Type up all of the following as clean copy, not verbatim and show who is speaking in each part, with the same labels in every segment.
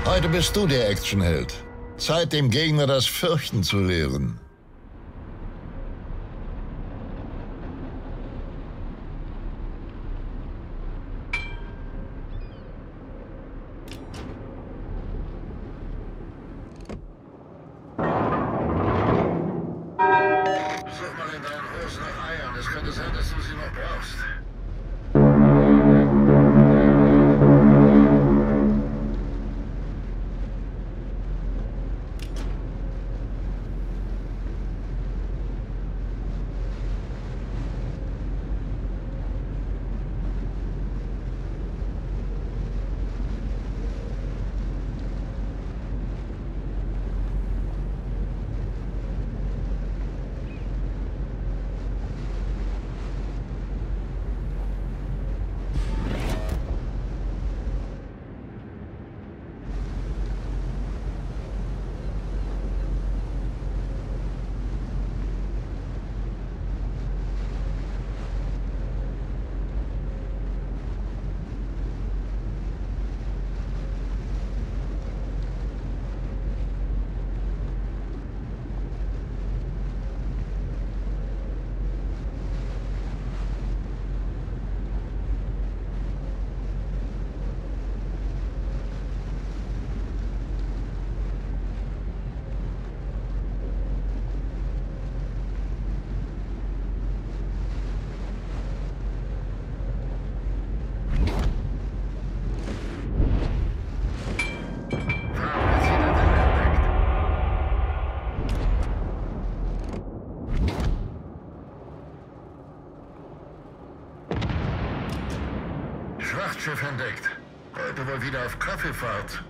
Speaker 1: Heute bist du der Actionheld. Zeit, dem Gegner das Fürchten zu lehren.
Speaker 2: Such mal in deinen Hosen nach Eiern. Es könnte sein, dass du sie noch brauchst. Schlachtschiff entdeckt. Heute wohl wieder auf Kaffeefahrt.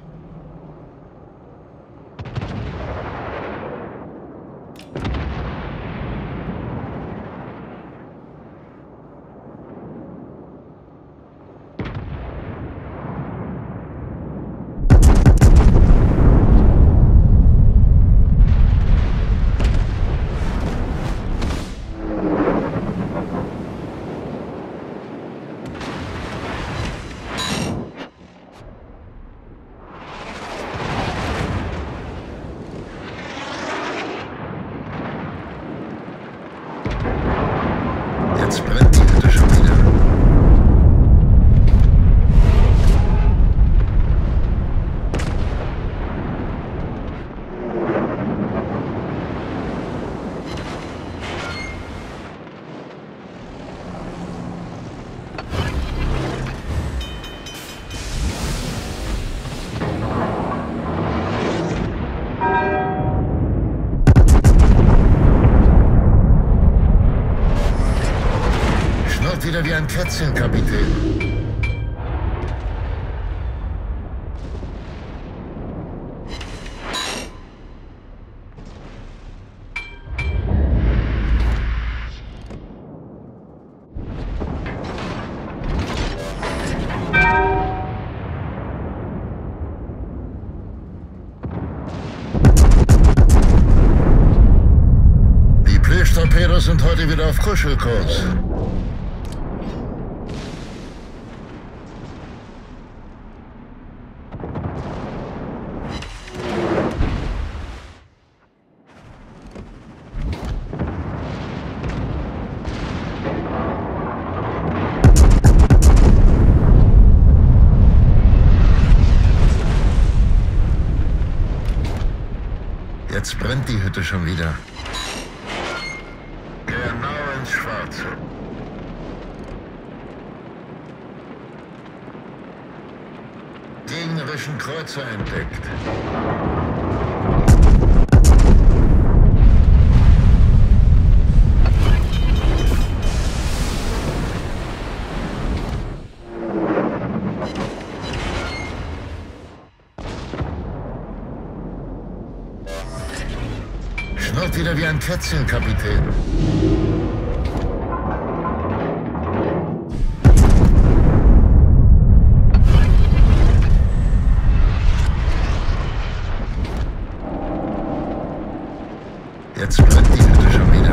Speaker 2: Jetzt brennt die Hütte schon wieder. Wieder wie ein Kätzchen, Kapitän. Die Plüschtorpedos sind heute wieder auf Kuschelkurs. Jetzt brennt die Hütte schon wieder. Genau ins Schwarze. Gegnerischen Kreuzer entdeckt. Schnurrt wieder wie ein Kätzchen, Kapitän. Jetzt brennt die Hütte schon wieder.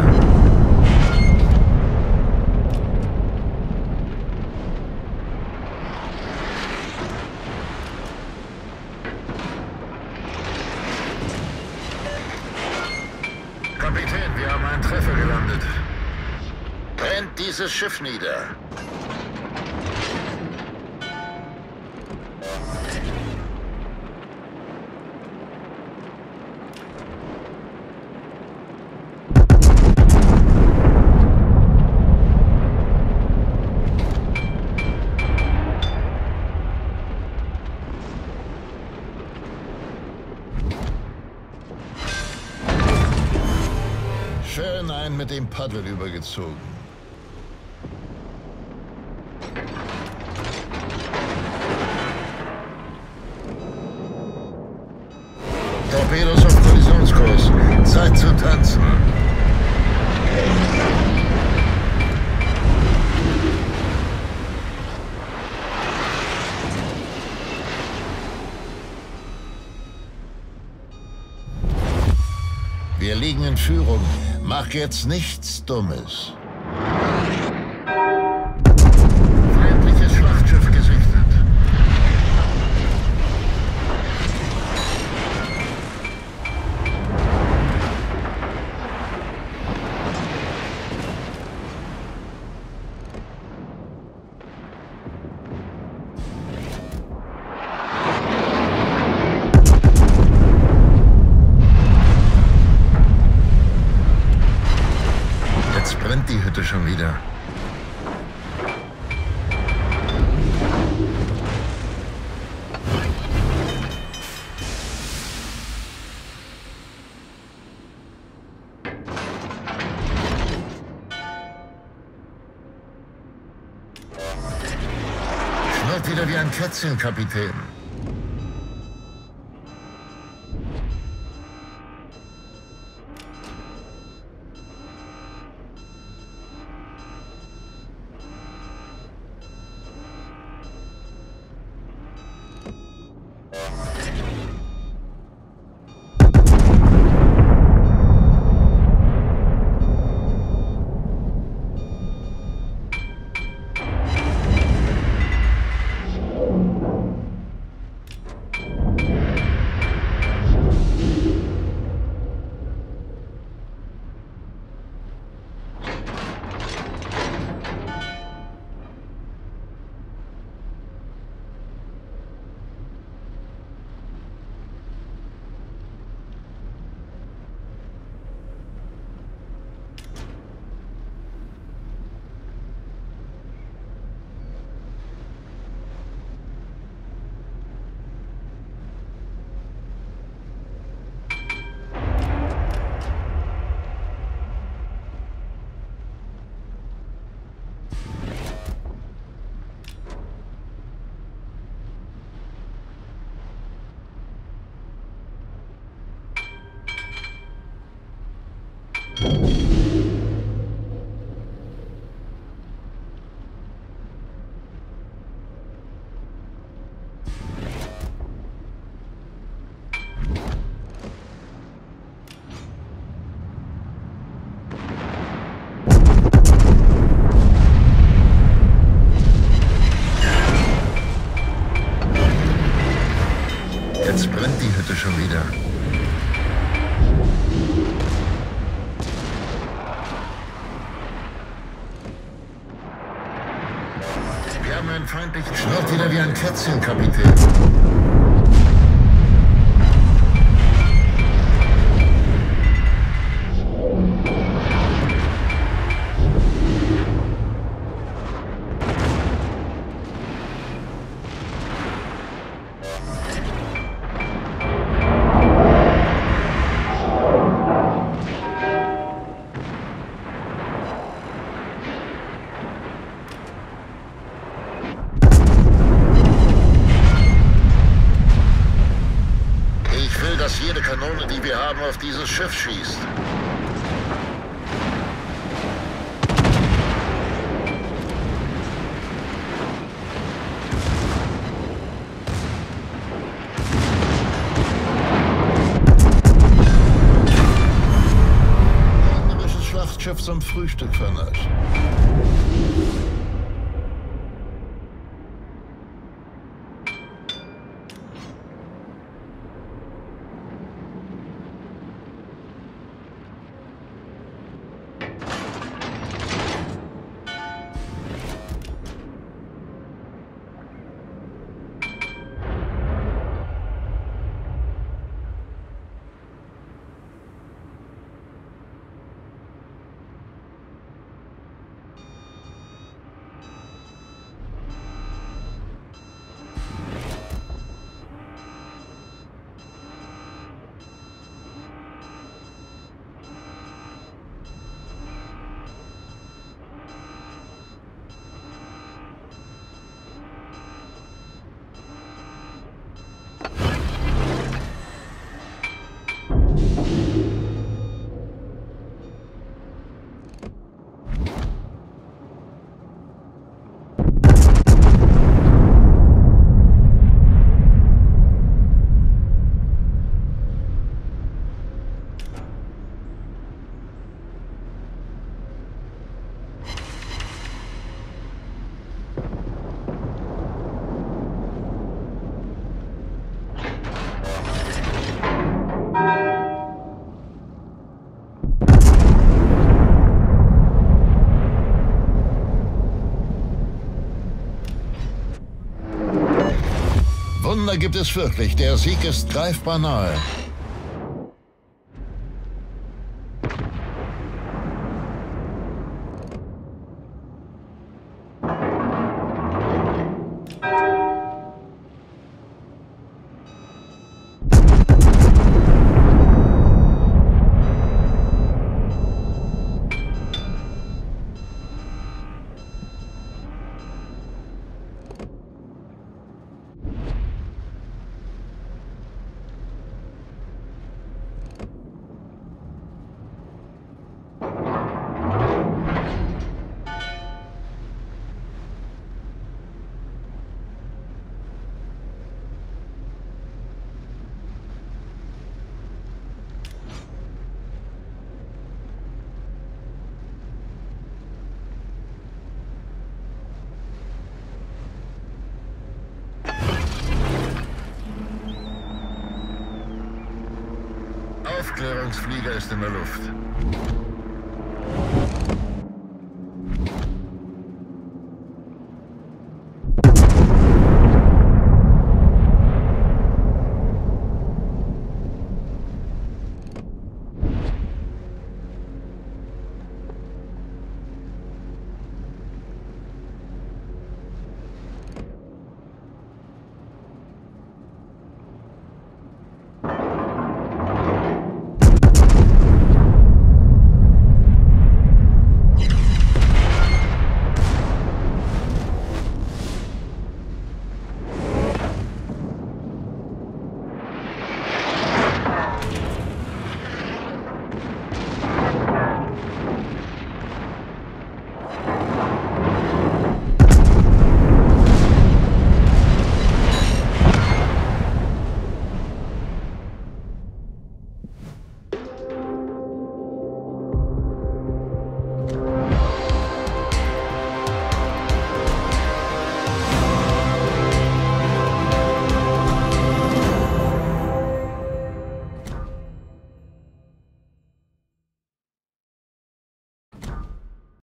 Speaker 2: dieses Schiff nieder.
Speaker 1: Schön einen mit dem Paddel übergezogen. Torpedos auf Kollisionskurs. Zeit zu tanzen. Wir liegen in Führung. Mach jetzt nichts Dummes. Feindliches Schlachtschiff gesichtet. Jetzt brennt die Hütte schon wieder. Schnurrt wieder wie ein Kätzchen, Kapitän. Jetzt brennt die Hütte schon wieder. Wir haben einen feindlichen Schnurrt wieder wie ein Kätzchen, Kapitän. Dass jede Kanone, die wir haben, auf dieses Schiff schießt. Gegnerisches Schlachtschiff zum Frühstück vernascht. Wunder gibt es wirklich. Der Sieg ist greifbar nahe. Aufklärungsflieger ist in der Luft.